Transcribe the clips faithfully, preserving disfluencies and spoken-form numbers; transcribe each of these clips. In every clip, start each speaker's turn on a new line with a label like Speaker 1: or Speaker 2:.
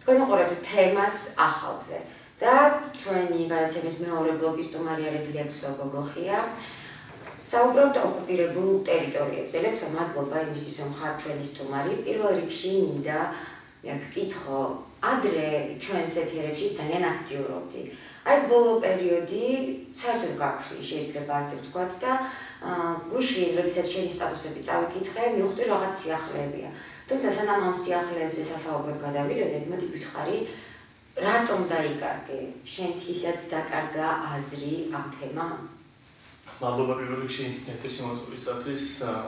Speaker 1: Განუყურებთ თემას ახალზე და ჩვენი გადაცემის მეორე ბლოკის სტუმარი არის ლექსო გოგოხია. საუბრობთ ოკუპირებულ ტერიტორიებზე. ლექსო, მადლობა იმისთვის, რომ ხარ ჩვენი სტუმარი. პირველ რიგში მინდა გკითხო, ადრე ჩვენს ეთერებში ძალიან აქტიურობდი. აი ეს ბოლო პერიოდი საერთოდ გაქრი, შეიძლება ასე ვთქვათ და გუშინ, როდესაც შენი სტატუსები წავიკითხე, მივხვდი რაღაც სიახლეებია. თუმცა სანამ ამ სიახლეებზე სასაუბროდ გადავიდოდეთ, მოდი გითხარი, რატომ დაიკარგე? შენთვისაც დაკარგა აზრი ამ თემამ?
Speaker 2: მადლობა პირველ რიგში ეთერში მოწვევისათვის.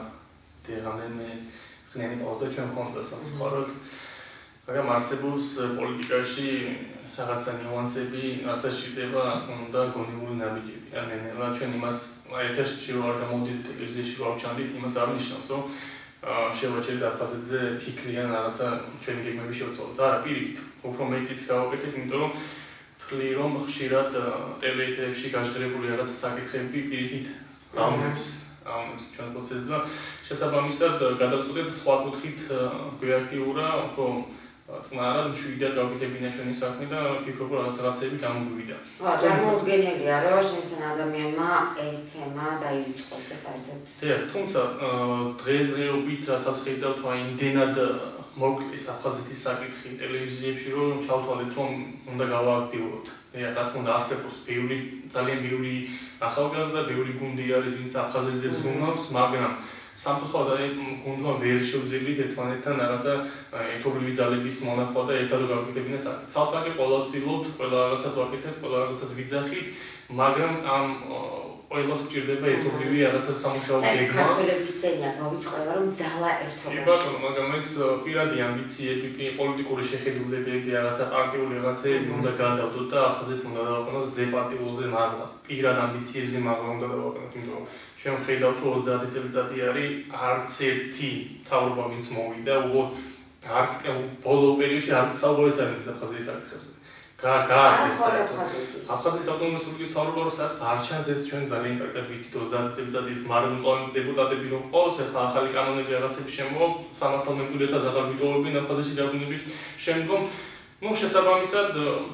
Speaker 2: დღემდე ხნიანი პაუზა ჩვენ გქონდა სამწუხაროდ. მაგრამ არსებობს პოლიტიკაში რაღაცა ნიუანსები, რასაც ჭირდება უნდა გონივრული ნაბიჯები. ან ნელა ჩვენ იმას ეთერში ვარ გამოდით, ტელევიზიაში ვარ ჩანდით, იმას არ ნიშნავს, რომ შევაჩერეთ აფხაზეთზე ფიქრიან რაღაცა ჩვენი გეგმები შევწოდოთ. არა, პირიქით, უფრო მეტიც გავაკეთეთ, იმიტომ რომ ვთვლი რომ ხშირად ტელეეთერებში გაჟღერებული რაღაცა საკითხები პირიქით დაუნებს აუნებს ჩვენ პროცესს და შესაბამისად გადაწყვეტეთ სხვა კუთხით გვეაქტიურა, უფრო წნარად მშვიდად გავაკეთებინა ჩვენი საქმე და ვფიქრობ რომ რაღაცები გამოგვივიდა.
Speaker 1: წარმოუდგენელია რომ შენსან ადამიანმა ეს თემა დაივიწყოს და საერთოდ.
Speaker 2: დიახ, თუმცა დღესდღეობით რასაც ხედავთ, აი იმდენად მოკლეს აფხაზეთის საკითხი ტელევიზიებში, რომ ჩავთვალეთ რომ უნდა გავააქტიუროთ. დიახ, რა თქმა უნდა არსებობს ბევრი ძალიან ბევრი ახალგაზრდა, ბევრი გუნდი არის, ვინც აფხაზეთზე ზრუნავს, მაგრამ სამწუხაროდ აი გუნდმა ვერ შეუძლიათ ერთმანეთთან რაღაცა ეთობრივი ძალების მონახვა და ერთად გავაკეთებინა საკითხი. ცალსაკე ყველა ვცდილობთ, ყველა რაღაცას ვაკეთებთ, ყველა რაღაცას ვიძახით, მაგრამ ამ ყველას გვჭირდება ეთობრივი რაღაცა სამუშაო გეგმა.
Speaker 1: საქართველოს სენია გავიწყება რომ ძალა ერთობაში.
Speaker 2: კი ბატონო, მაგრამ ეს პირადი ამბიციები, პოლიტიკური შეხედულებები, რაღაცა პარტიული რაღაცები უნდა გადავდოთ და აფხაზეთ უნდა დავაყენოთ ზე პარტიულზე მაღლა. პირად ამბიციებზე მაღლა უნდა დავაყენოთ, იმიტომ რომ ჩვენ ხედავთ რომ ოცდაათი წელიწადი არის არც ერთი მთავრობა ვინც მოვიდა, უბრალოდ არც ბოლო პერიოდში არც საუბარიც არ არის აფხაზეთის საკითხებზე. გააკეთეს აფხაზეთის ავტონომიური რესპუბლიკის მთავრობა რომ საერთოდ არ ჩანს ეს ჩვენ ძალიან კარგად ვიცით ოცდაათი წელიწადის მარადმწვანე დეპუტატები რომ ყავს, ახლა ახალი კანონები რაღაცები შემოვა, სამართალმემკვიდრესაც აღარ ვიტოვებენ აფხაზეთში დაბრუნების შემდგომ. ნუ შესაბამისად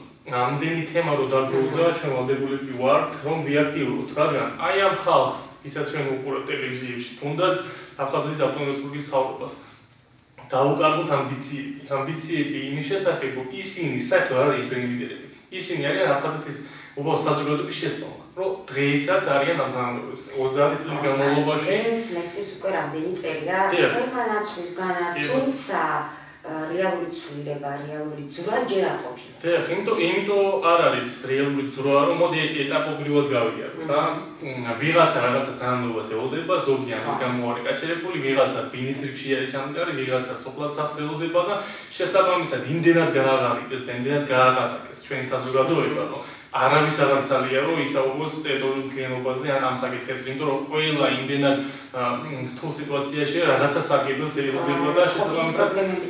Speaker 2: ამდენი თემა რო დაგროვდა, ჩვენ ვალდებულები ვართ რომ ვიაქტიუროთ, რადგან აი ამ ხალხს ისაც ჩვენ უყურებთ ტელევიზიებში, თუნდაც აფხაზეთის ავტონომიური რესპუბლიკის მთავრობას დაუკარგოთ ამბიციები. ამბიციები იმის შესახებ, რომ ისინი საერთოდ არ არიან ჩვენი ლიდერები. ისინი არიან აფხაზეთის უბრალოდ საზოგადოების შესწავლა, რომ დღეისაც არიან ამ თანამდებობაზე. ოცდაათი წლის განმავლობაში
Speaker 1: ეს ნესვის უკვე რამდენი წელია განაცვლისგანაც, თუმცა რეალური ცვლილება, რეალური ძვრა ჯერ არ ყოფილა.
Speaker 2: დიახ, იმიტომ იმიტომ არ არის რეალური ძვრა, რომ მოდი ეტაპობრივად გავიაროთ, რა. ვიღაცა რაღაცა თანამდებობას ელოდება, ზოგი ამის გამო არის გაჩერებული, ვიღაცა ბინის რიგში არის ჩამდგარი, ვიღაცა სოფლად სახელდება და შესაბამისად იმდენად გააღარიბეს და იმდენად გააღატაკეს ჩვენი საზოგადოება, რომ არავის აღარ ძალია რომ ისაუბროს ტერიტორიულ მთლიანობაზე ან ამ საკითხებზე, იმიტომ რომ ყველა იმდენად რთულ სიტუაციაში რაღაცა სარგებელს ელოდება და შესაბამისად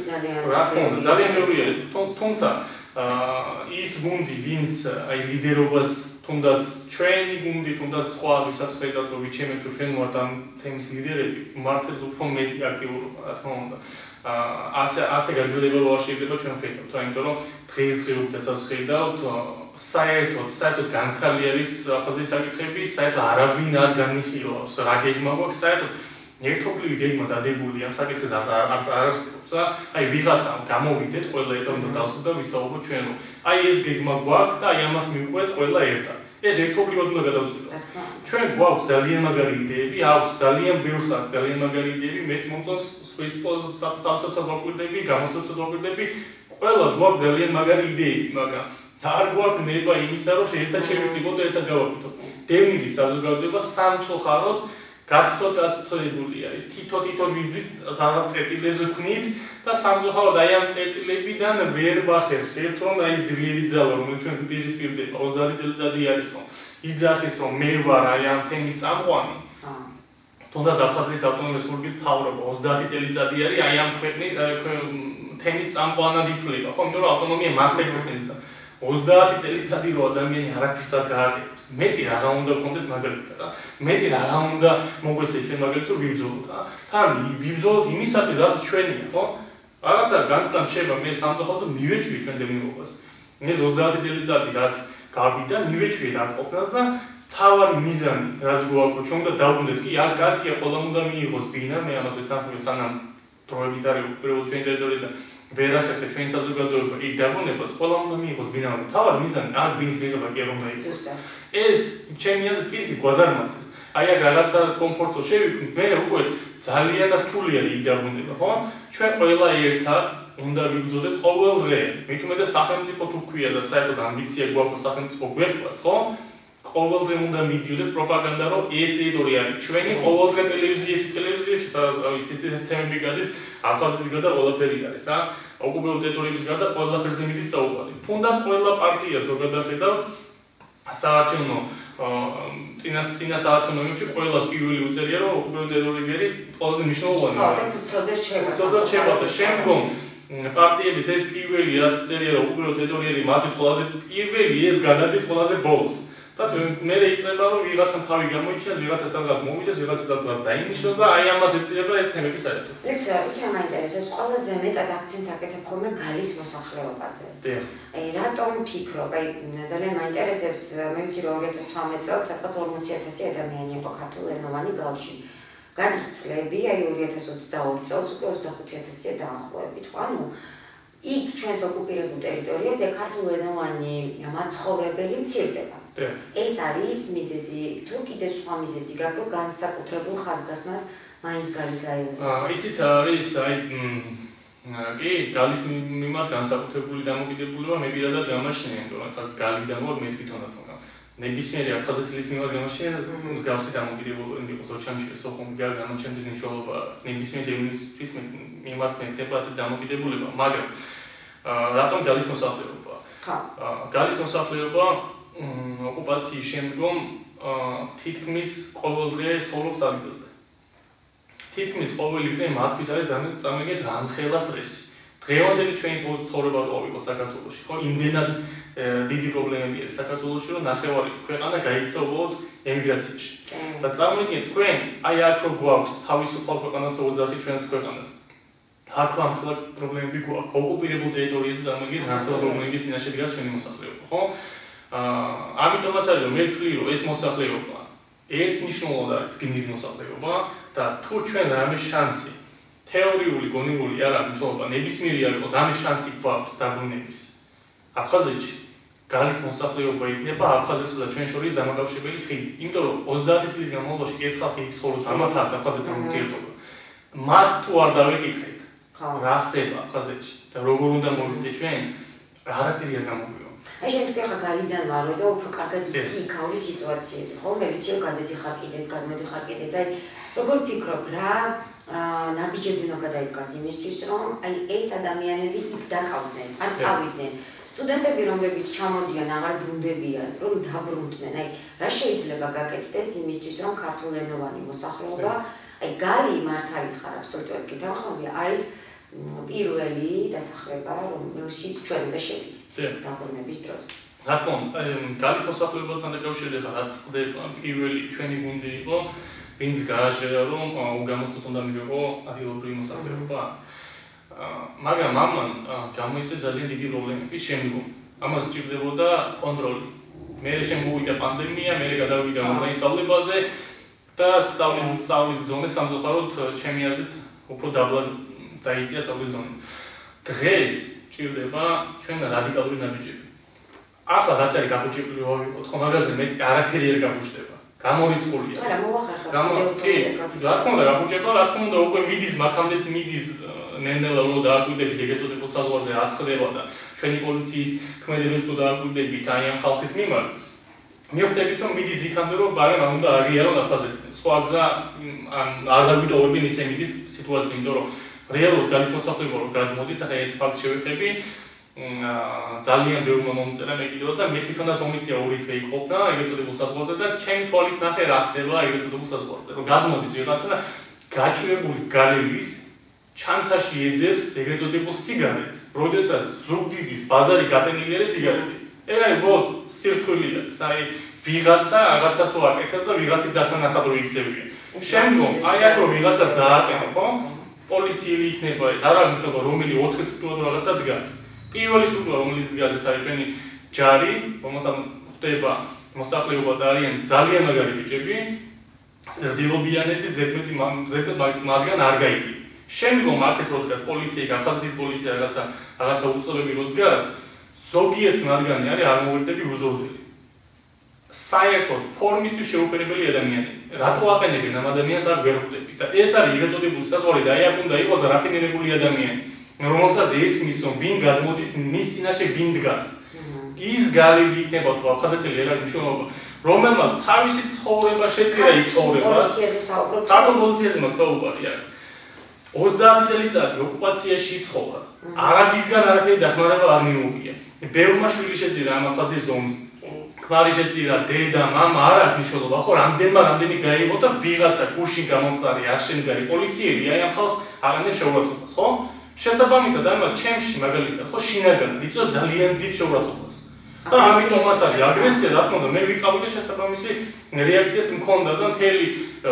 Speaker 2: რა თქმა უნდა ძალიან ბევრი არის. თუმცა ის გუნდი, ვინც აი ლიდერობას თუნდაც ჩვენი გუნდი, თუნდაც სხვა ვისაც ხედავთ რომ ვიჩემეთ რომ ჩვენ ვართ ამ თემის ლიდერები, მართლაც უფრო მეტი აქტიურობა, რა თქმა უნდა. ასე ასე გაგრძელება რა შეიძლება ჩვენ ხედავთ, იმიტომ რომ დღესდღეობითაც ხედავთ საერთოდ საერთოდ განხრალი არის აფხაზეთის საკითხები, საერთოდ არავინ არ განიხილავს რა გეგმა გვაქვს, საერთოდ ერთობლივი გეგმა დადებული ამ საკითხზე არ არსებობს და აი ვიღაცა გამოვიდეთ ყველა ერთად და დავსვათ და ვიცაუბროთ ჩვენ რომ აი ეს გეგმა გვაქვს და აი ამას მივყვეთ ყველა ერთად. ეს ერთობლივად უნდა გადავწყვიტოთ. ჩვენ გვაქვს ძალიან მაგარი იდეები, აქვს ძალიან ბევრს აქვს ძალიან მაგარი იდეები, მეც მომწონს სპეის სტავსებსაც ვაკვირდები, გამოსვლებსაც ვაკვირდები, ყველას გვაქვს ძალიან მაგარი იდეები, მაგრამ არ გვაქვს ნება იმისა, რომ ერთად შევიტყოთ და ერთად გავაკეთოთ. დევნილი საზოგადოება სამწუხაროდ გათითო-დაწოლებული არის. თითო-თითო ვიძით რაღაც წერტილებზე ვქნით და სამწუხაროდ აი ამ წერტილებიდან ვერ ვახერხებთ, რომ აი ძლიერი ძალა, რომელიც ჩვენ პირისპირდება, ოცდაათი წელიწადი არის, რომ იძახის, რომ მე ვარ აი ამ თემის წამყვანი. თუნდაც აფხაზეთის ავტონომიური რესპუბლიკის მთავრობა ოცდაათი წელიწადი არის აი ამ ქვეყნის თემის წამყვანად ითვლება, ხო, იმიტომ რომ ავტონომია მას ეკუთვნის და ოცდაათი წელიწადი რო ადამიანი არაფერს არ გააკეთებს. მეტი რაღა უნდა გქონდეს მაგალითად რა. მეტი რაღა უნდა მოგვეცეს ჩვენ მაგალითად ვიბრძოლოთ რა. თან ვიბრძოლოთ იმისათვის, რაც ჩვენია, ხო? რაღაცა განცდამ შეება მე სამწუხაროდ და მივეჭვი ჩვენ დევნილობას. ეს ოცდაათი წელიწადი რაც გავიდა, მივეჭვი რა ყოფნას და თავარი მიზანი რაც გვაქვს, ჩვენ და დავუნდეთ კი, აქ კარტია ყველა უნდა მიიღოს ბინა, მე ამას ვეთანხმები სანამ დროებით არის უპირველეს ჩვენ ტერიტორიიდან ვერ ახერხე ჩვენ საზოგადოება იქ დაბრუნებას, ყველა უნდა მიიღოს ბინა, თავარი მიზანი აქ ბინის მიღება კი არ უნდა იყოს. ეს ჩემი აზრით პირიქით გვაზარმაცებს. აი აქ რაღაცა კომფორტო შევიქმნით, მე უკვე ძალიან რთულია იქ დაბრუნება, ხო? ჩვენ ყველა ერთად უნდა ვიბრძოდეთ ყოველ დღე. მით უმეტეს სახელმწიფო თუ ქვია და საერთოდ ამბიცია გვაქვს სახელმწიფო გვერდას, ხო? ყოველ დღე უნდა მიდიოდეს პროპაგანდა, რომ ეს ტერიტორია არის ჩვენი, ყოველ დღე ტელევიზიაში, ტელევიზიაში ისეთი თემები გადის, აფხაზეთის გარდა ყველაფერი არის, რა. ოკუპირებულ ტერიტორიების გარდა ყველაფერზე მიდის საუბარი. თუნდაც ყველა პარტია ზოგადად ხედავ საარჩევნო წინა წინა საარჩევნოებში ყველას პირველი უწევია, რომ ოკუპირებულ ტერიტორიები არის ყველაზე მნიშვნელოვანი.
Speaker 1: ხო, და ფუძოლზე რჩება.
Speaker 2: ფუძოლზე რჩება და შემდგომ პარტიების ეს პირველი რაც წერია, რომ ოკუპირებულ ტერიტორიები მათთვის ყველაზე პირველი ეს გადადის ყველაზე ბოლოს. და მე რეიწება რომ ვიღაცა თავი გამოიჩინოს, ვიღაცა სადღაც მოვიდეს, ვიღაცა სადღაც დაინიშნოს და აი ამას ეცილება ეს თემები საერთოდ.
Speaker 1: ლექსია, იცი რა მაინტერესებს, ყველაზე მეტად აქცენტს აკეთებ ხოლმე გალის მოსახლეობაზე.
Speaker 2: დიახ.
Speaker 1: აი რატომ ფიქრობ, აი ძალიან მაინტერესებს, მე ვიცი რომ ორი ათას თვრამეტ წელს სადღაც ორმოცი ათასი ადამიანი იყო ქართულენოვანი გალში. გადის წლები, აი ორი ათას ოცდაორი წელს უკვე ოცდახუთი ათასია დაახლოებით, ხო? ანუ იქ ჩვენს ოკუპირებულ ტერიტორიაზე ქართულენოვანი მაცხოვრებელი მცირდება. ეს არის მიზეზი, თუ კიდევ სხვა მიზეზი გაქვს, რომ განსაკუთრებულ ხაზგასმას მაინც გალის რაიონზე.
Speaker 2: აა იცით არის აი კი გალის მიმართ განსაკუთრებული დამოკიდებულება მე პირადად გამაჩნია, იმიტომ რომ გალიდან ვარ მე თვითონაც მაგრამ ნებისმიერი აფხაზეთის მიმართ გამაჩნია მსგავსი დამოკიდებულება იყოს ოჩამში სოხუმ გამოჩენდი მნიშვნელობა ნებისმიერი დევნილისთვის მიმართ მეკდება ასეთი დამოკიდებულება, მაგრამ რატომ გალის მოსახლეობა?
Speaker 1: ხო.
Speaker 2: გალის მოსახლეობა ოკუპაციის შემდგომ თითქმის ყოველდღე ცხოვრობს ადგილზე. თითქმის ყოველი დღე მათთვის არის ძალიან წარმოგიდგენთ რამხელა სტრესი. დღევანდელი ჩვენი ცხოვრება რო ავიღოთ საქართველოში, ხო, იმდენად დიდი პრობლემები არის საქართველოში, რომ ნახევარი ქვეყანა გაიქცეობოდ ემიგრაციაში. და წარმოგიდგენთ თქვენ, აი აქ რო გვაქვს თავისუფალ ქვეყანას რო ოძახი ჩვენს ქვეყანას. აქ რამხელა პრობლემები გვაქვს. ოკუპირებულ ტერიტორიაზე წარმოგიდგენთ რამხელა პრობლემების წინაშე დგას ჩვენი მოსახლეობა, ხო? ამიტომაც არის რომ მე ვთვლი რომ ეს მოსახლეობა ერთნიშნულად არის გმირი მოსახლეობა და თუ ჩვენ რამე შანსი თეორიული გონივრული არ აქვს მნიშვნელობა ნებისმიერი არ იყოს რამე შანსი გვაქვს დაბრუნების აფხაზეთში გალის მოსახლეობა იქნება აფხაზეთსა და ჩვენ შორის დამაკავშირებელი ხიდი იმიტომ რომ ოცდაათი წლის განმავლობაში ეს ხალხი იქ ცხოვრობს ამათ აფხაზეთთან ურთიერთობა მათ თუ არ დავეკითხეთ რა ხდება აფხაზეთში და როგორ უნდა მოვიწე ჩვენ არაფერი არ გამოვიდა
Speaker 1: აი შენ თქვი ხა გარიდან ვარ და უფრო კარგად იცი იქაური სიტუაციები, ხო? მე ვიცი რომ გადადიხარ კიდეც, გადმოდიხარ კიდეც. აი როგორ ფიქრობ რა ნაბიჯები უნდა გადაიდგას იმისთვის რომ აი ეს ადამიანები იქ დაკავდნენ, არ წავიდნენ. სტუდენტები რომლებიც ჩამოდიან, აღარ ბრუნდებიან, რომ დაბრუნდნენ. აი რა შეიძლება გაკეთდეს იმისთვის რომ ქართულენოვანი მოსახლეობა, აი გალი მართალი ხარ აბსოლუტურად კითხავხობია, არის პირველი დასახლება, რომელშიც ჩვენ უნდა შევიდეთ. დაბრუნების დროს.
Speaker 2: რა თქმა უნდა, გალის მოსახლეობასთან დაკავშირებით რაც ხდება, პირველი ჩვენი გუნდი იყო, ვინც გააჟღერა რომ უგამოსდოთ უნდა მივიღო ადგილობრივი მოსახლეობა. მაგრამ ამან გამოიწვია ძალიან დიდი პრობლემები შემდგომ. ამას სჭირდებოდა კონტროლი. მერე შემოვიდა პანდემია, მერე გადავიდა ონლაინ სწავლებაზე და სწავლის სწავლის ზონე სამწუხაროდ ჩემი აზრით უფრო დაბლა დაიწია სწავლის ზონე. დღეს ჭირდება ჩვენ რადიკალური ნაბიჯები. ახლა რაც არის გაგუჭებული ვავიღოთ, ხო მაგაზე მეტი არაფერი არ გაგუჭდება. გამორიცხულია.
Speaker 1: არა, მოახერხა.
Speaker 2: კი, რა თქმა უნდა, გაგუჭება, რა თქმა უნდა, უკვე მიდის მაგამდეც მიდის ნენელა რო დააკვირდებით ეგეთ წოდებულ საზღვარზე რაც ხდება და ჩვენი პოლიციის ქმედებებს თუ დააკვირდებით აი ამ ხალხის მიმართ. მივხვდებით რომ მიდის იქამდე რომ ბარემ არ უნდა აღიარონ აფხაზეთს. სხვა გზა ან არ დაგვიტოვებენ ისე მიდის სიტუაცია, იმიტომ რომ რეალურად გალის მოსახლეობა რომ გადმოდის, ახლა ერთ ფაქტს შევეხები, ძალიან ბევრი მომწერა მეკითხავს და მე თვითონაც მომიწია ორი თვე იქ ყოფნა ეგეთ წოდებულ საზღვარზე და ჩემი თვალით ნახე რა ხდება ეგეთ წოდებულ საზღვარზე. რომ გადმოდის ვიღაცა და გაჭირებული გარელის ჩანთაში ეძებს ეგეთ წოდებულ სიგარეტს, როდესაც ზუგდიდის ბაზარი გატენილი არის სიგარეტი. ეგ არის უბრალოდ სირცხვილი არის. აი ვიღაცა რაღაცას რო აკეთებს და ვიღაცის დასანახად რო იქცევია. შემდგომ აი აქ რო ვიღაცა დააყენა, ხო? პოლიციელი იქნება ეს, არ არის მშობა, რომელი ოთხი სტრუქტურა თუ რაღაცა დგას. პირველი სტრუქტურა, რომელიც დგას, ეს არის ჩვენი ჯარი, რომელსაც ხდება მოსახლეობა და არიან ძალიან მაგარი ბიჭები, დილობიანები, ზედმეტი მათგან არ გაიგებს. შემდგომ აქეთ რო დგას პოლიცია, გაფაზდის პოლიცია რაღაცა რაღაცა უწყობები რო დგას, ზოგიერთი მათგანი არის აღმოვიდები უზრდელი. საერთოდ ფორმისთვის შეუპირებელი ადამიანები. რატო აყენებენ ამ ადამიანს არ ვერ ხვდები და ეს არის ეგრეთ წოდებული საზღვარი და აი აქ უნდა იყოს რაფინირებული ადამიანი, რომელსაც ესმის რომ ვინ გადმოდის მის წინაშე ვინ დგას. ის გალილი იქნება თუ აფხაზეთელი ერად მნიშვნელობა, რომელმაც თავისი ცხოვრება შეწირა იქ ცხოვრებას. ქართულ პოლიციაზე მაქვს საუბარი აქ. ოცდაათი წელიწადი ოკუპაციაში იცხოვრა. არაბისგან არაფერი დახმარება არ მიუღია. ბევრმა შვილი შეწირა ამ აფხაზეთის ზომს. ქმარი შეწირა, დედა, მამა, არ აქვს მნიშვნელობა, ხო, რამდენმა რამდენი გაიღო და ვიღაცა გუშინ გამომხდარი არ შემდგარი პოლიციელი აი ამ ხალხს აღანებს შეურაცხყოფას, ხო? შესაბამისად, ამას ჩემში მაგალითად, ხო, შინაგანად იწვევს ძალიან დიდ შეურაცხყოფას. და ამიტომაც არის აგრესია, რა თქმა უნდა, მე ვიყავი და შესაბამისი რეაქციაც მქონდა და მთელი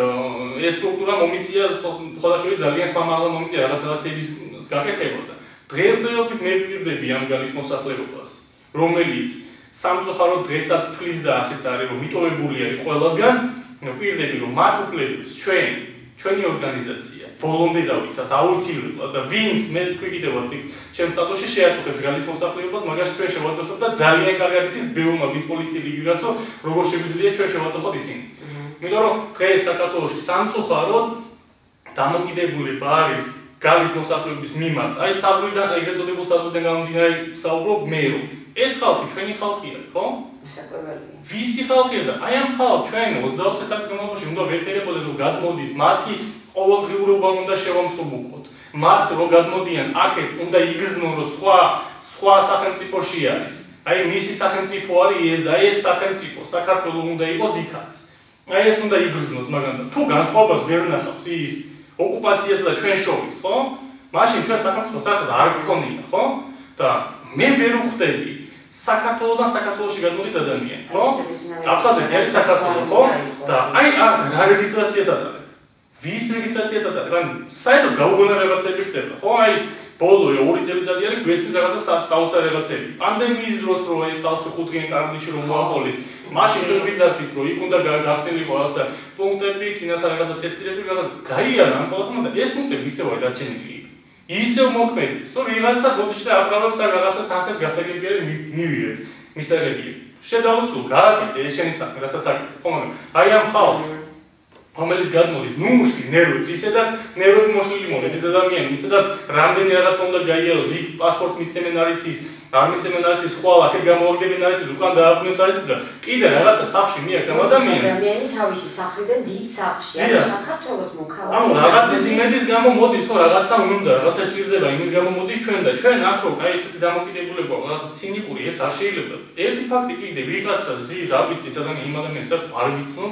Speaker 2: ეს სტრუქტურა მომიწია, ხოდაშორი ძალიან ხმამაღლა მომიწია რაღაც რაღაცების გაკეთებოდა. დღესდღეობით მე ვპირდები ამ გალის მოსახლეობას, რომელიც სამწუხაროდ დღესაც ფლის და ასეც არის რომ მიტოვებული არის ყველასგან, ვპირდები რომ მათ უფლებებს ჩვენ, ჩვენი ორგანიზაცია ბოლომდე დავიცათ აუცილებლად და ვინც მე თქვი კიდევაც იქ ჩემს სტატუსში შეაწუხებს გალის მოსახლეობას, მაგას ჩვენ შევაწუხებთ და ძალიან კარგად იცის ბევრმა ვინც პოლიციელი იგიგასო, როგორ შეგვიძლია ჩვენ შევაწუხოთ ისინი. იმიტომ რომ დღეს საქართველოში სამწუხაროდ დამოკიდებულება არის გალის მოსახლეობის მიმართ. აი საზღვიდან, ეგრეთ წოდებულ საზღვიდან გამომდინარე საუბრობ მე რომ ეს ხალხი ჩვენი ხალხია, ხო?
Speaker 1: საკუთარია.
Speaker 2: ვისი ხალხია და აი ამ ხალხს ჩვენ ოცდაოთხი საათის განმავლობაში უნდა ვეპირებოდეთ რომ გადმოდის მათი ყოველდღიურობა უნდა შევამსუბუქოთ. მათ რო გადმოდიან აქეთ უნდა იგრძნონ რომ სხვა სხვა სახელმწიფოში არის. აი მისი სახელმწიფო არის ეს და ეს სახელმწიფო საქართველოს უნდა იყოს იქაც. აი ეს უნდა იგრძნოს მაგალითად. თუ განსხვავებას ვერ ნახავს ის ოკუპაციას და ჩვენ შორის, ხო? მაშინ ჩვენ სახელმწიფო საერთოდ არ გქონია, ხო? და მე ვერ ვხვდები საქართველოსთან საქართველოში გადმოდის ადამიანი, ხო? აფხაზეთი არის საქართველო, ხო? და აი რა რეგისტრაციას ატარებ. ვის რეგისტრაციას ატარებ? ან საერთოდ გაუგონა რაღაცები ხდება, ხო? აი ეს ბოლო ორი წელიწადი არის გვესმის რაღაცა საოცარ რაღაცები. პანდემიის დროს რო ეს ხალხი ხუთგიან კარგნიში რომ მოახოლის, მაშინ ჩვენ ვიძახით რომ იქ უნდა გასწრილიყო რაღაცა პუნქტები, წინასწარ რაღაცა ტესტირები, რაღაცა გაიარა ამ ყველაფერმა და ეს პუნქტები ისევ არის დარჩენილი. ისევ მოქმედებს, რომ ვიღაცა ბოდიში და აფრალებს რაღაცა თანხებს გასაგებია მივიღებ, მისაღებია. შედავოთ სულ გააკეთე ეს შენი საქმე, რასაც აკეთებ, ხო მაგრამ აი ამ ხალხს რომელიც გადმოდის, ნუ მუშლი ნერვებს, ისედაც ნერვები მოშლილი მოდის ეს ადამიანი, ისედაც რამდენი რაღაცა უნდა გაიაროს, იქ პასპორტს მისცემენ არის ის, არ მისცემენ არის ის ხვალ, აქეთ გამოვაგდებენ არის ის, უკან დააბრუნებს არის და კიდე რაღაცა სახში მიაქვს ამ ადამიანს.
Speaker 1: ადამიანი თავისი სახლიდან დიდ სახლში, ანუ საქართველოს მოქალაქე.
Speaker 2: ანუ რაღაცის იმედის გამო მოდის, ხო, რაღაცა უნდა, რაღაცა ჭირდება, იმის გამო მოდის ჩვენ და ჩვენ აქ რო აი ესეთი დამოკიდებულება, რაღაცა ცინიკური, ეს არ შეიძლება. ერთი ფაქტი კიდე, ვიღაცა ზის, არ ვიცი, ეს ადამიანი იმ ადამიანს არ ვიცნო.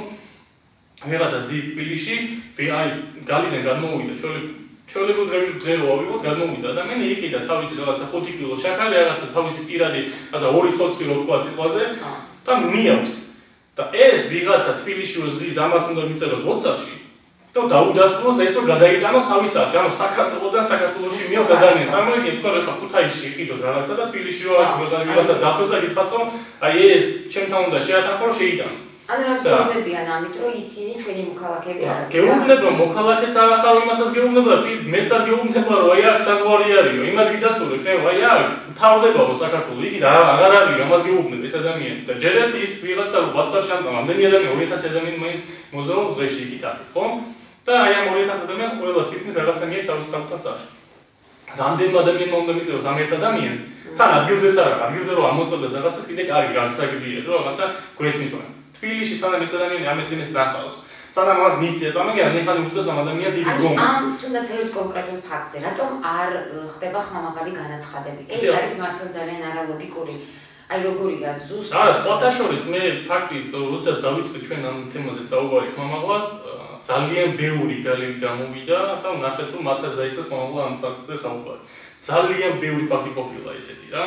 Speaker 2: ვიღაცა ზის თბილისში, აი გალიდან გადმოვიდა, ჩვეულებრივ დღე რო ავიღოთ, გადმოვიდა ადამიანი იყიდა თავისი რაღაცა ხუთი კილო შაქარი, რაღაცა თავისი პირადი, რაღაცა ორი ცოცხი რო თქვა ციყვაზე და მიაქვს. და ეს ვიღაცა თბილისში რო ზის, ამას უნდა მიწეროს WhatsApp-ში. და დაუდასტუროს ეს რო გადაიტანოს თავის სახში, ანუ საქართველოსთან საქართველოში მიაქვს ადამიანს. წარმოიდგინეთ, თქვა რომ ხა ქუთაისში იყიდოთ რაღაცა და თბილისში რო ვიღაცა დაფოს და გითხრას რომ აი ეს ჩემთან უნდა შეატანხო რომ შეიტანო.
Speaker 1: ანუ რას გეუბნებიან ამით, რომ ისინი ჩვენი მოქალაქეები არ არიან.
Speaker 2: გეუბნება, მოქალაქეც არ ახარო იმასაც გეუბნება და მეცაც გეუბნება, რომ აი აქ საზღვარი არისო, იმას გიდასტურებ, შენ აი აქ თავდებაო საქართველო, იქით აღარ არის, ამას გეუბნებ ეს ადამიანი. და ჯერ ერთი ის ვიღაცა WhatsApp-ში ამ ამდენი ადამიანი ორი ათასი ადამიანი მაინც მოზრუნ დღეში იქით აქ, ხო? და აი ამ ორი ათასი ადამიანს ყველას თითქმის რაღაცა მიაქვს თავის საკუთარ სახში. რამდენმა ადამიანმა უნდა მიწეროს ამ ერთ ადამიანს, თან ადგილზეც არა, ადგილზე რომ ამოსვდეს რაღაცას კიდე კარგი გასაგებია, რომ რაღაცა გვესმის მაგრამ თბილისში სანამ ეს ადამიანი ამ ეს იმის ნახავს. სანამ მას მიწია, მაგრამ მე ხან უწევს ამ ადამიანს იგი რომ
Speaker 1: ამ თუნდაც ერთ კონკრეტულ ფაქტზე, რატომ არ ხდება ხმამაღალი განაცხადები? ეს არის მართლა ძალიან არალოგიკური. აი როგორია ზუსტად.
Speaker 2: არა, სხვათა შორის მე ფაქტის როცა დავიწყე ჩვენ ამ თემაზე საუბარი ხმამაღლა, ძალიან ბევრი გალერი გამოვიდა და ნახეთ რომ მათაც დაიწყეს ხმამაღლა ამ საკითხზე საუბარი. ძალიან ბევრი ფაქტი ყოფილა ესეთი რა.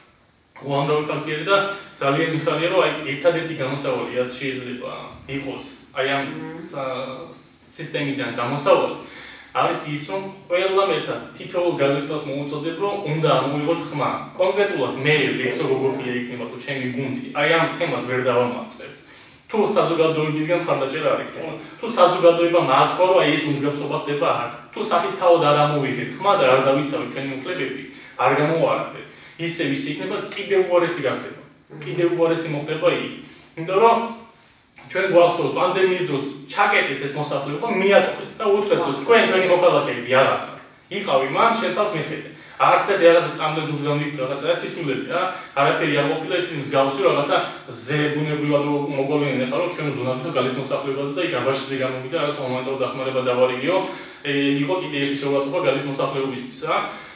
Speaker 2: უამრავი ფაქტია და ძალიან მიხარია რომ აი ერთადერთი გამოსავალი რაც შეიძლება იყოს აი ამ სისტემიდან გამოსავალი არის ის, რომ ყველამ ერთად თითოეულ გაგრძელს მოუწოდებ, რომ უნდა ამოიღოთ ხმა. კონკრეტულად მე ლექსო გოგოხია იქნება თუ ჩემი გუნდი, აი ამ თემას ვერ დავამაწყებ. თუ საზოგადოებისგან ხარდაჭერა არ იქნება. თუ საზოგადოებამ აღკვა, რომ აი ეს უმსგავსობა ხდება აქ. თუ საფრთხეოდ არ ამოვიღეთ ხმა და არ დავიცავით ჩვენი უფლებები, არ გამოვარდეთ. ისე ის იქნება კიდევ უარესი გახდება. კიდევ უარესი მოხდება იქ. იმიტომ რომ ჩვენ გვახსოვთ პანდემიის დროს ჩაკეტეს ეს მოსახლეობა, მიატოვეს და უთხრეს, რომ თქვენ ჩვენი მოქალაქეები არ ახართ. იყავი მან შენ თავს მიხედე. არც ერთი რაღაცა წამდეს უგზავნით რაღაცა სისულები რა. არაფერი არ ყოფილა ის მსგავსი რაღაცა ზებუნებრივად მოგვავლენენ ახლა რომ ჩვენ ზონამდე გალის მოსახლეობაზე და იქ აბაშიძე გამოვიდა რაღაცა მომენტალურ დახმარება დავარიგიო. ეგ იყო კიდე ერთი შეუწყობა გალის მოსახლეობისთვის რა.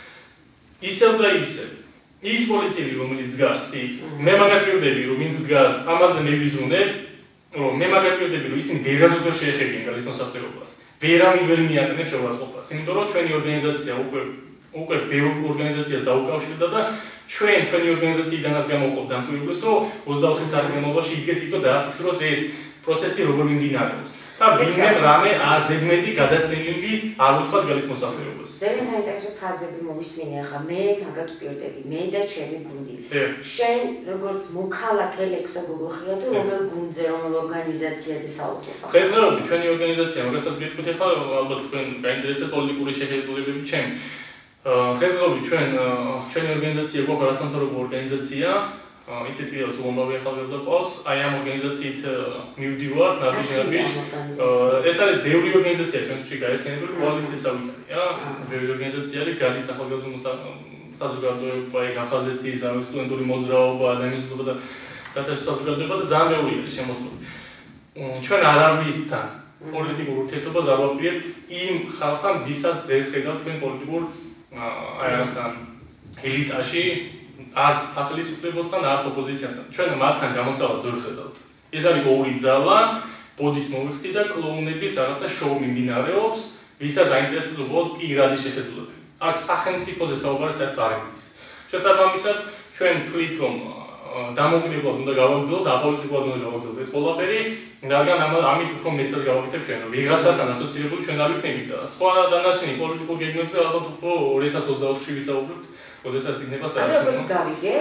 Speaker 2: ისევ და ისევ ის პოლიციელი რომელიც დგას იქ, მე მაგაკვირდები რომ ვინც დგას, ამაზე მე ვიზუნებ, რომ მე მაგაკვირდები რომ ისინი ვერასდროს ვერ შეეხებიან გალის მოსახლეობას. ვერავინ ვერ მიაკნევს შეუწყობას, იმიტომ რომ ჩვენი ორგანიზაცია უკვე უკვე ბევრ ორგანიზაციას დაუკავშირდა და ჩვენ ჩვენი ორგანიზაციიდანაც გამოყოფ დამკვირვებელს, რომ ოცდაოთხი საათის განმავლობაში იგეს იქო დააფიქსიროს ეს პროცესი როგორ მიმდინარეობს. და ვინმე რამე ზედმეტი გადასტენილი არ უთხრას გალის მოსახლეობას.
Speaker 1: ძალიან საინტერესო ფრაზები მოვისმინე ახლა მე მაგათ ვპირდები, მე და ჩემი გუნდი. შენ როგორც მოქალაქე ლექსო გოგოხია თუ რომელ გუნდზე, რომელ ორგანიზაციაზე საუბრობ?
Speaker 2: დღესდღეობით ჩვენი ორგანიზაცია, მაგასაც გეტყვით ახლა ალბათ თქვენ გაინტერესებთ პოლიტიკური შეხედულებები ჩემ. დღესდღეობით ჩვენ ჩვენი ორგანიზაცია გვაქვს რასამთავრობო ორგანიზაცია. იცით კიდევ თუ მომავე ახალგაზრდა ყავს, აი ამ ორგანიზაციით მივდივარ ნაბიჯ-ნაბიჯ. ეს არის ბევრი ორგანიზაცია ჩვენში გაერთიანებული კოალიციას ავიტანია. ბევრი ორგანიზაცია არის გალის ახალგაზრდა საზოგადოება, ახალგაზრდეთის სტუდენტური მოძრაობა, ადამიანის და საერთაშორისო საზოგადოება და ძალიან ბევრი არის შემოსული. ჩვენ არავისთან პოლიტიკურ ურთიერთობას არ ვაპირებთ იმ ხალხთან, ვისაც დღეს ხედავთ თქვენ პოლიტიკურ აი რაღაცა ელიტაში არც სახელმწიფოსთან, არც ოპოზიციასთან. ჩვენ მათთან გამოსავალს ვერ ხედავთ. ეს არის ორი ძალა, ბოდის მოვიხდი და კლოუნების რაღაცა შოუ მიმდინარეობს, ვისაც აინტერესებს უბრალოდ პირადი შეხედულებები. აქ სახელმწიფოზე საუბარი საერთოდ არ არის. შესაბამისად, ჩვენ თვით რომ დამოუკიდებლად უნდა გავაგრძელოთ, აპოლიტიკურად უნდა გავაგრძელოთ ეს ყველაფერი, რადგან ამით უფრო მეცად გავაკეთებ ჩვენ, რომ ვიღაცასთან ასოცირებული ჩვენ არ ვიქნებით და სხვა დანარჩენი პოლიტიკურ გეგმებზე ალბათ უფრო ორი ათას ოცდაოთხში ვისაუბრებთ. როდესაც იქნება საერთოდ.
Speaker 1: როგორც გავიგე,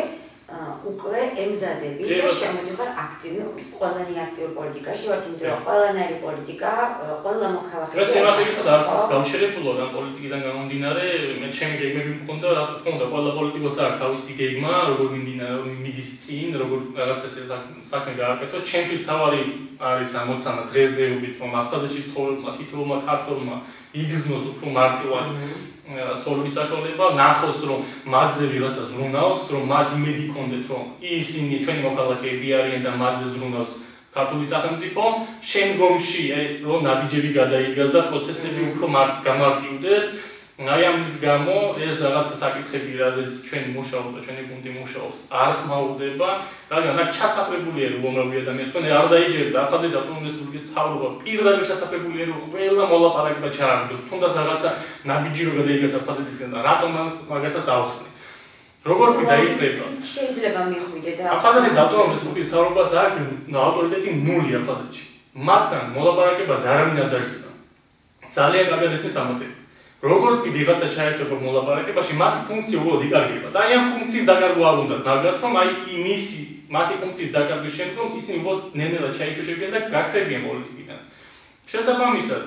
Speaker 1: უკვე ემზადები და შემოდიხარ აქტიურ, ყველანი აქტიურ პოლიტიკაში ვართ, იმიტომ რომ ყველანაირი პოლიტიკა, ყველა მოქალაქე.
Speaker 2: ეს ემასებით არც გამშერებულა რა პოლიტიკიდან გამომდინარე, მე ჩემი გეგმები მქონდა, რა თქმა უნდა, ყველა პოლიტიკოსს აქვს თავისი გეგმა, როგორ მიმდინარე, მიდის წინ, როგორ რაღაც ესე საქმე გააკეთოს. ჩემთვის თავარი არის ამოცანა დღესდღეობით, რომ აფხაზეთში ცხოვრებმა თითოეულმა ქართველმა იგრძნოს უფრო მარტივად ცხოვრების საშუალება, ნახოს რომ მათზე ვიღაცა ზრუნავს, რომ მათ იმედი ჰქონდეთ, რომ ისინი ჩვენი მოქალაქეები არიან და მათზე ზრუნავს ქართული სახელმწიფო, შემდგომში რომ ნაბიჯები გადაიდგას და პროცესები უფრო გამარტივდეს. აი ამის გამო ეს რაღაცა საკითხები, რაზეც ჩვენი მუშაობა და ჩვენი გუნდი მუშაობს, არ ხმაურდება, რადგან აქ ჩასაფრებულია რომ უამრავი ადამიანი თქვენ არ დაიჯერდა აფხაზეთის ავტონომიური რესპუბლიკის მთავრობა პირდაპირ ჩასაფრებულია რომ ყველა მოლაპარაკება ჩააგდოს, თუნდაც რაღაცა ნაბიჯი რო გადაიგას აფხაზეთისგან და რატომ მაგასაც ავხსნი. როგორც კი დაიწყება,
Speaker 1: შეიძლება მიხვიდე და
Speaker 2: აფხაზეთის ავტონომიური რესპუბლიკის მთავრობას აქვს ავტორიტეტი ნული აფხაზეთში. მათთან მოლაპარაკებაზე არავინ არ დაждდება. ძალიან კარგად ესმის ამათები. როგორც კი ვიღაცა ჩაერთვება მოლაპარაკებაში, მათი ფუნქცია უბრალოდ იკარგება და აი ამ ფუნქციის დაკარგვა არ უნდა ნაგრად, რომ აი იმისი მათი ფუნქციის დაკარგვის შემდგომ ისინი უბრალოდ ნელ-ნელა ჩაიჩოჩებიან და გაქრებიან პოლიტიკიდან. შესაბამისად,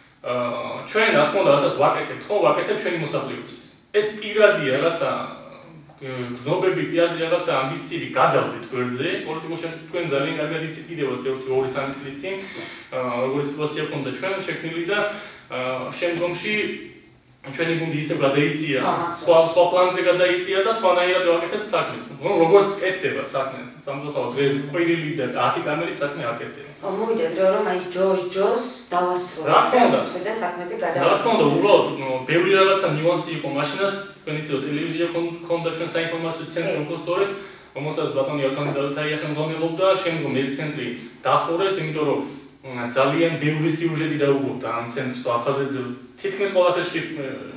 Speaker 2: ჩვენ რა თქმა უნდა რასაც ვაკეთებთ, ხო, ვაკეთებთ ჩვენი მოსახლეობისთვის. ეს პირადი რაღაცა გზნობები, პირადი რაღაცა ამბიციები გადავდეთ გვერდზე, პოლიტიკურ შემთხვევაში თქვენ ძალიან კარგად იცით კიდევაც ერთი ორი სამი წლის წინ, როგორი სიტუაცია ჰქონდა ჩვენ შექმნილი და შემდგომში ჩვენი გუნდი ისევ გადაიწია, სხვა სხვა პლანზე გადაიწია და სხვანაირად ვაკეთებთ საქმეს. როგორც კეთდება საქმეს, სამწუხაროდ დღეს ყვირილი და ათი კამერით საქმე არ კეთდება.
Speaker 1: მოვიდა დრო რომ აი ჯოს ჯოს დავასრულებ და საქმეზე გადავიდე.
Speaker 2: რა თქმა უნდა, უბრალოდ ბევრი რაღაცა ნიუანსი იყო მაშინაც, თქვენ იცით ტელევიზია ჰქონდა ჩვენ საინფორმაციო ცენტრი უფრო სწორედ, რომელსაც ბატონი ათონი დავითაია ხელმძღვანელობდა, შემდგომ ეს ცენტრი დახურეს, იმიტომ რომ ძალიან ბევრი სიუჟეტი დაუგებდა ამ ცენტრს აფხაზეთზე. თითქმის ყველაფერში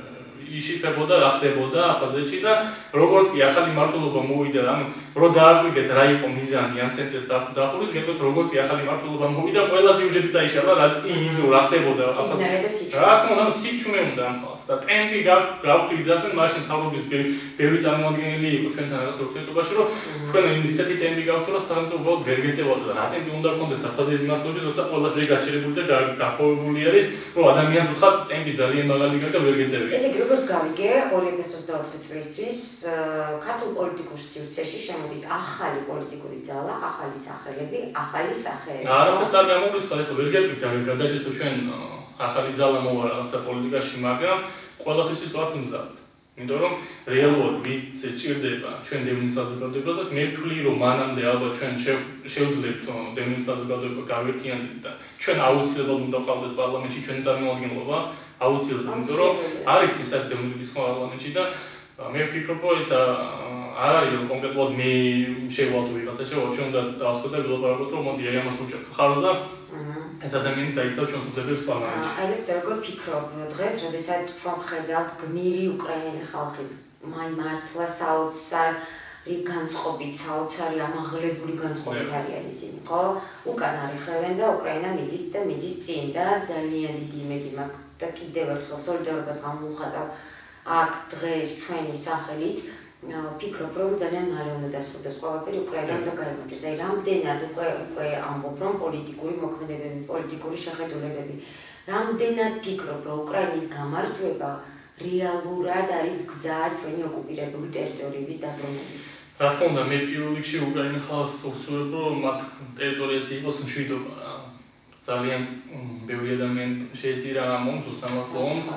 Speaker 2: იშიფებოდა რა ხდებოდა აფხაზეთში და როგორც კი ახალი მმართველობა მოვიდა, ანუ რო დააკვირდეთ რა იყო მიზანი ან ცენტრის დახურის, გეტყვით როგორც კი ახალი მმართველობა მოვიდა, ყველა სიუჟეტი წაიშალა, რაც კი ინდო რა ხდებოდა აფხაზეთში. რა თქმა უნდა, სიჩუმე უნდა ამ ხალხს და ტემპი გავგვიგზავნენ მაშინ თავრობის ბევრი წარმოადგენელი იყო ჩვენთან რაღაც ურთიერთობაში, რომ თქვენ ისეთი ტემპი გავთ, რომ სახელმწიფო უბრალოდ ვერ გეწევოდა და რა ტემპი უნდა გქონდეს აფხაზეთის მმართველობის, როცა ყველაფერი გაჩერებული და გახოვებული არის, რომ ადამიანს უთხარ ტემპი ძალიან მაღალი გაქვს და ვერ გეწევია.
Speaker 1: ესე იგი, როგორც გავიგე, ორი ათას ოცდაოთხი წლისთვის ქართულ პოლიტიკურ სივრცეში შემოდის ახალი პოლიტიკური ძალა, ახალი სახელები, ახალი სახეები.
Speaker 2: არაფერს არ გამოგვიცხადა, ხო ვერ გეტყვით, გადაჭრით თუ ჩვენ ახალი ძალა მოვა რაღაცა პოლიტიკაში, მაგრამ ყველაფერთვის ვართ მზად. იმიტომ რომ რეალურად ვიც ჭირდება ჩვენ დევნილ საზოგადოებას და მე ვთვლი რომ მანამდე ალბათ ჩვენ შევძლებთ დევნილ საზოგადოება გავერთიანდეთ და ჩვენ აუცილებლად უნდა ყავდეს პარლამენტში ჩვენი წარმომადგენლობა აუცილებლად იმიტომ რომ არის ვისაც დევნილის პარლამენტში და მე ვფიქრობ რომ ეს არ არის რომ კონკრეტულად მე შევალთ ვიღაცა შევალთ ჩვენ უნდა დავსვათ და ვილაპარაკოთ რომ მოდი აი ამას ვუჭერთ ხარს და ეს ადამიანი დაიცავ ჩვენს უფლებებს პარლამენტში.
Speaker 1: აი ლექცია როგორ ფიქრობ დღეს, როდესაც ჩვენ ხედავთ გმირი უკრაინელი ხალხის მაი მართლა საოცარი განწყობით, საოცარი ამაღლებული განწყობით არიან ისინი, ხო? უკან არიხევენ და უკრაინა მიდის და მიდის წინ და ძალიან დიდი იმედი მაქვს და კიდევ ერთხელ სოლიდარობას გამოვხატავ აქ დღეს ჩვენი სახელით. ფიქრობ რომ ძალიან მალე უნდა დასრულდეს ყველაფერი უკრაინამ და გაიმარჯვოს. აი რამდენად უკვე უკვე ამბობ რომ პოლიტიკური მოქმედებები, პოლიტიკური შეხედულებები. რამდენად ფიქრობ რომ უკრაინის გამარჯვება რეალურად არის გზა ჩვენი ოკუპირებული ტერიტორიების დაბრუნების.
Speaker 2: რა თქმა უნდა, მე პირველ რიგში უკრაინის ხალხს ვსურვებ რომ მათ ტერიტორიაზე იყოს მშვიდობა. ძალიან ბევრი ადამიანი შეეწირა ამომს, უსამართლო ომს.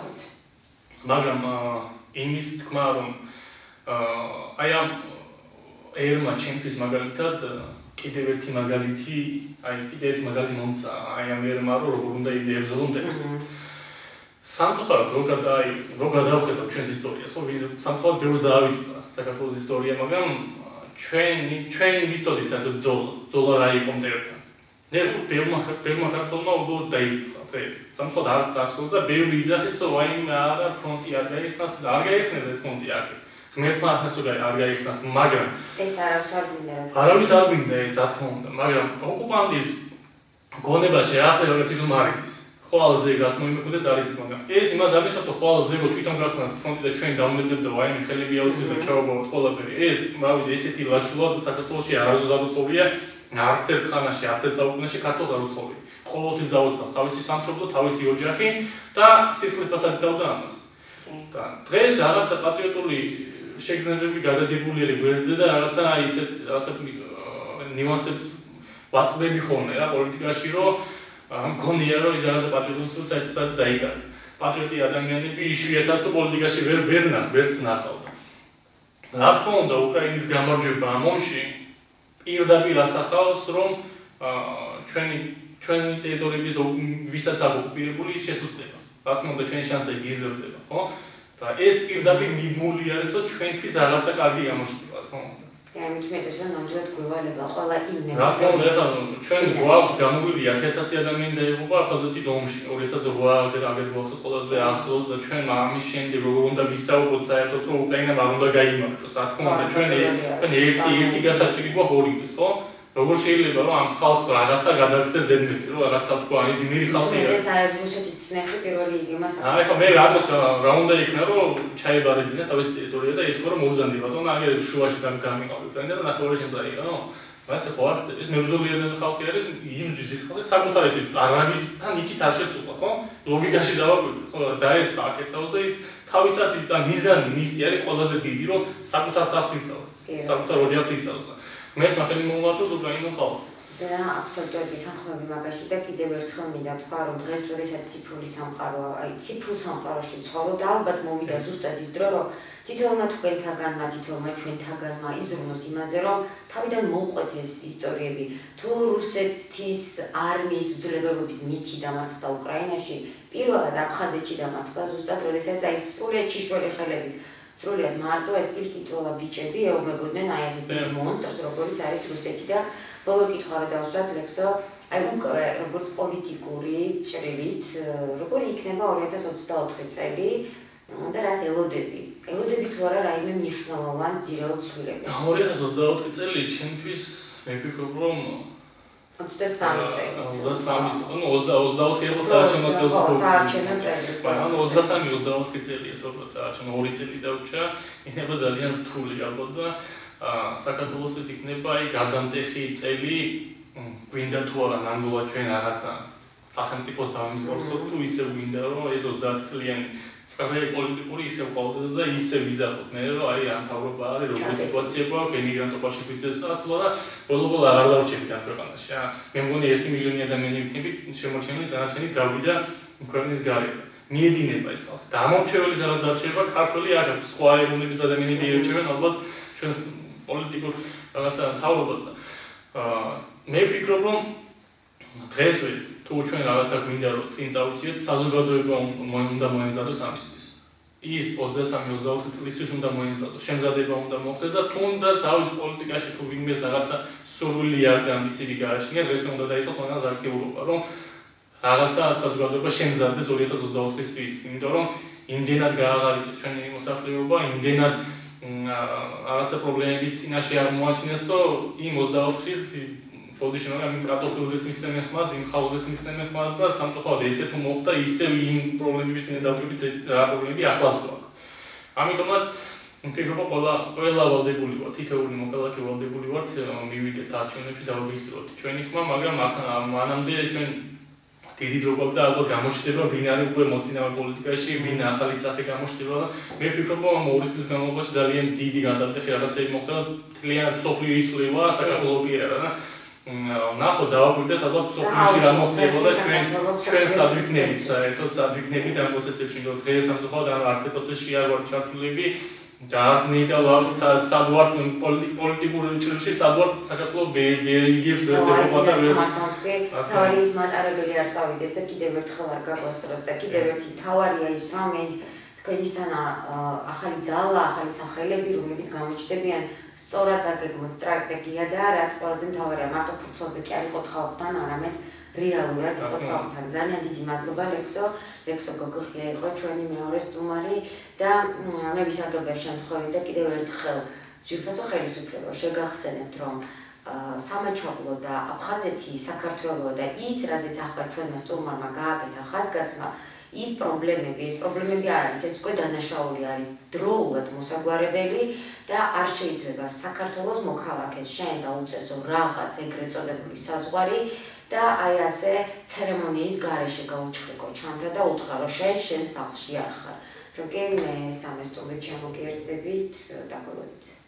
Speaker 2: მაგრამ იმის თქმა რომ აი ამ ერმა ჩემთვის მაგალითად კიდევ ერთი მაგალითი, აი კიდევ ერთი მაგალითი მომცა აი ამ ერმა რომ როგორ უნდა იბრძოლო მტერს. სამწუხაროდ რო გადაი რო გადავხედავ ჩვენს ისტორიას, ხო სამწუხაროდ ბევრს დაავიწყდა საქართველოს ისტორია, მაგრამ ჩვენი ჩვენი ვიცოდით საერთოდ ბრძოლა, ბრძოლა რა იყო მტერთან. ეს ბევრმა ბევრმა ქართველმა უბრალოდ დაიწყა ეს. სამწუხაროდ არც ახსოვს და ბევრი იძახის რომ აი არა ფრონტი არ გაიხსნას, არ გაიხსნეს ეს ფრონტი აქ. ღმერთმა ახასულა არ გაიხსნას, მაგრამ
Speaker 1: ეს არავის არ გვინდა რა.
Speaker 2: არავის არ გვინდა ეს რა თქმა უნდა, მაგრამ ოკუპანტის გონებაში ახლა რაღაც ის რომ არიცის. ყველაზე გასმოიმეკვდეს არიცის, მაგრამ ეს იმას აღნიშნავს, რომ ყველაზე ზეგო თვითონ გახსნას ფრონტი და ჩვენ დავუნებდებით და ვაიმე ხელები აუწევთ და ჩავაბავოთ ყველაფერი. ეს, რა ვიცი, ესეთი ლაშულად საქართველოში არასდროს არ უცხოვრია, არც ერთ ხანაში, არც ერთ საუკუნეში საქართველოს არ უცხოვრია. ყოველთვის დაუცავს თავისი სამშობლო, თავისი ოჯახი და სისხლის პასადავდა ამას. და დღეს რაღაცა პატრიოტული შეგრძნებები გადადებული არის გვერდზე და რაღაცა ისეთ რაღაცა ნიუანსებს ვაწყდები ხოლმე რა პოლიტიკაში, რომ მგონია რომ ის რაღაცა პატრიოტულს საერთოდ დაიკარგა. პატრიოტი ადამიანები იშვიათად თუ პოლიტიკაში ვერ ვერ ნახ, ვერც ნახავდა. რა თქმა უნდა, უკრაინის გამარჯვება ამ ომში პირდაპირ ასახავს, რომ ჩვენი ჩვენი ტერიტორიების ვისაც აქვს ოკუპირებული შესუსტება. რა თქმა უნდა, ჩვენი შანსები იზრდება, ხო? და ეს პირდაპირ მიბმული არის, რომ ჩვენთვის რაღაცა კარგი გამოჩნდება, რა თქმა უნდა.
Speaker 1: და ამით მეტეს რომ ნამდვილად გვევალება ყველა იმ
Speaker 2: რა თქმა უნდა, ჩვენ გვაქვს გამოგვივიდა ათი ათასი ადამიანი დაიღუპა აფხაზეთის ომში, ორი ათას ოთხ აგერ გვაქვს ყველაზე ახლოს და ჩვენ ამის შემდეგ როგორ უნდა ვისაუბროთ საერთოდ, რომ უკრაინამ არ უნდა გაიმარჯვოს, რა თქმა უნდა, ჩვენ ჩვენ ერთი ერთი გასაჭირი გვაქვს ორივეს, ხო? როგორ შეიძლება რომ ამ ხალხს რაღაცა გადაგცდეს ზედმეტი, რომ რაღაცა თქვა, აი გმირი ხალხია.
Speaker 1: ეს არის რუსეთის წნეხი პირველი იგი მას.
Speaker 2: აი ხო მე რამოს რა უნდა იქნა რომ ჩაებარებინა თავისი ტერიტორია და ეთქვა რომ მოუზანდი ბატონო, აგერ შუაში გამიყავი და ნახევარი შემზარია, ნო? ასე ხო არ ეს მებრძოლიანი ხალხი არის, იმის ის ხალხი საკუთარი ის არავისთან იქით არ შესულა, ხო? ლოგიკაში დავაკვირდით, ხო და ეს აკეთავს და ის თავისას ის და მიზანი მისი არის ყველაზე დიდი, რომ საკუთარ სახლს იცავს, საკუთარ ოჯახს იცავს. მე ხელი მოვაწვევ უკრაინულ ხალხს.
Speaker 1: და აბსოლუტური თანხმები მაგაში და კიდევ ერთხელ მინდა თქვა, რომ დღეს როდესაც ციფრული სამყარო, აი ციფრულ სამყაროში ცხოვრობ და ალბათ მოვიდა ზუსტად ის დრო, რომ თითოეულმა თქვენთაგანმა, თითოეულმა ჩვენთაგანმა იზრუნოს იმაზე, რომ თავიდან მოუყვეთ ეს ისტორიები. თუ რუსეთის არმიის უძლელებობის მითი დამარცხდა უკრაინაში, პირველად აფხაზეთში დამარცხდა ზუსტად, როდესაც აი სრულიად ჭიშველი ხელებით სრულიად მარტო ეს პირკიწოლა ბიჭები ეუბნებოდნენ აი ასეთ დიდ მონსტრს, როგორც არის რუსეთი და ბოლო კითხვა რა დავსვათ ლექსო, აი უკვე როგორც პოლიტიკური ჭრილით, როგორი იქნება ორი ათას ოცდაოთხი წელი, და რას ელოდები? ელოდები თუ არა რაიმე მნიშვნელოვან ძირეულ ცვლილებებს?
Speaker 2: ორი ათას ოცდაოთხი წელი ჩემთვის მე ვფიქრობ რომ
Speaker 1: ოცდასამი წელი.
Speaker 2: ოცდასამი, ну ოცდაოთხი იყო საარჩევნო წელს.
Speaker 1: ხო, საარჩევნო წელს.
Speaker 2: ანუ ოცდასამი ოცდაოთხი წელი ეს უფრო საარჩევნო ორი წელი დავრჩა, იქნება ძალიან რთული ალბათ და საქართველოსთვის იქნება აი გადამტეხი წელი, გვინდა თუ არა ნამდვილად ჩვენ რაღაცა სახელმწიფოს დავიმსგავსოთ თუ ისე გვინდა რომ ეს ოცდაათი წლიანი სწრაფი პოლიტიკური ისე ყავდეს და ისე ვიძახოთ მე რომ აი ამ თავრობა არის როგორი სიტუაცია გვაქვს ემიგრანტობაში ვიძებს წასვლა და ბოლო-ბოლო არ დავჩებით ამ ქვეყანაში. მე მგონი ერთი მილიონი ადამიანი ვიქნებით შემორჩენილი დანარჩენით გავიდა ქვეყნის გარეთ. მიედინება ეს ხალხი. დამორჩეველი ზარად დარჩება ქართველი არ აქვს სხვა ეროვნების ადამიანები იერჩევენ ალბათ ჩვენს პოლიტიკურ რაღაცა თავრობას და მე ვფიქრობ რომ დღესვე თუ ჩვენ რაღაცა გვინდა რომ წინ წავუციეთ საზოგადოება უნდა მოემზადოს ამისთვის. ის ოცდასამი ოცდაოთხი წლისთვის უნდა მოემზადოს, შემზადება უნდა მოხდეს და თუნდაც ავიც პოლიტიკაში თუ ვინმეს რაღაცა სურვილი აქვს და ამბიციები გააჩნია, დღესვე უნდა დაიწყოს მაგას აქტიურობა, რომ რაღაცა საზოგადოება შემზადდეს ორი ათას ოცდაოთხისთვის, იმიტომ რომ იმდენად გააღარიბეს ჩვენი მოსახლეობა, იმდენად რაღაცა პრობლემების წინაშე არ მოაჩნიეს, რომ იმ ოცდაოთხის Polishino am cartoful zis sisteme xmas, im xauzes sisteme xmas da samtxovad ესე თუ მოხდა, ისე იმ პრობლემების წინ დავდივით რა პრობლემები ახლაც გვაქვს. ამიტომაც ვფიქრობ, ყველა ყველა ვალდებული ვართ, თითოეული მოქალაქე ვალდებული ვართ, მივიდეთ არჩევნებში დავგვისურვოთ ჩვენი ხმა, მაგრამ მანამდე ჩვენ დიდი დრო გვაქვს და ალბათ გამოჩნდება ვინ არის უკვე მოწინავე პოლიტიკაში, ვინ ახალი სახე გამოჩნდება და მე ვფიქრობ, ამ ორი წლის განმავლობაში ძალიან დიდი გადამტეხი რაღაცები მოხდა და მთლიანად სოფლიო იცვლება, საქართველოს კი არა და ნახო დავაკვირდეთ ალბათ სოფლიოში რა მოხდებოდა ჩვენ ჩვენ სადვიქნებით საერთოდ სადვიქნებით ამ პროცესებში რომ დღეს ამხრივ და არც პროცესში არ ვარ ჩართულები და არც ნეიტრალურ სადვართ პოლიტიკურ ჭრილში სადვართ საქართველოს ვერიგებს ვერც ევროპა და ვერც
Speaker 1: თავარი ის მატარებელი არ წავიდეს და კიდევ ერთხელ არ გაგვასწროს და კიდევ ერთი თავარია ის რომ ეს თქვენისთან ახალი ძალა, ახალი სახელები, რომლებიც გამოჩნდებიან სწორად დაგეგმოთ სტრატეგია და რაც ყველაზე მთავარია, მარტო ფურცელზე კი არ იყოთ ხალხთან, არამედ რეალურად იყოთ ხალხთან. ძალიან დიდი მადლობა ლექსო, ლექსო გოგოხია იყო ჩვენი მეორე სტუმარი და მე ვისარგებლებ შემთხვევით და კიდევ ერთხელ ძვირფასო ხელისუფლება შეგახსენებთ, რომ სამაჩაბლო და აფხაზეთი, საქართველო და ის, რაზეც ახლა ჩვენმა სტუმარმა გააკეთა ხაზგასმა ის პრობლემები, ეს პრობლემები არ არის, ეს უკვე დანაშაული არის დროულად მოსაგვარებელი და არ შეიძლება საქართველოს მოქალაქეს შენ დაუწესო რაღაც ეგრეთ წოდებული საზღვარი და აი ასე ცერემონიის გარეშე გაუჩხრიკო ჩანთა და უთხრა რომ შენ შენ სახლში არ ხარ. ჩვენ კი მე სამესტუმრით შემოგიერთდებით, დაგვრჩებით.